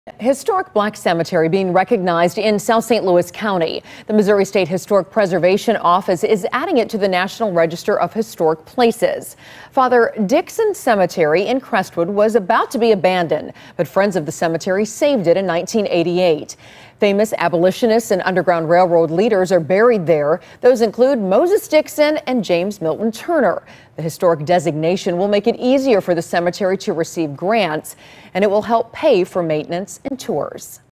Historic Black Cemetery being recognized in South St. Louis County. The Missouri State Historic Preservation Office is adding it to the National Register of Historic Places. Father Dickson Cemetery in Crestwood was about to be abandoned, but friends of the cemetery saved it in 1988. Famous abolitionists and Underground Railroad leaders are buried there. Those include Moses Dickson and James Milton Turner. The historic designation will make it easier for the cemetery to receive grants, and it will help pay for maintenance and tours.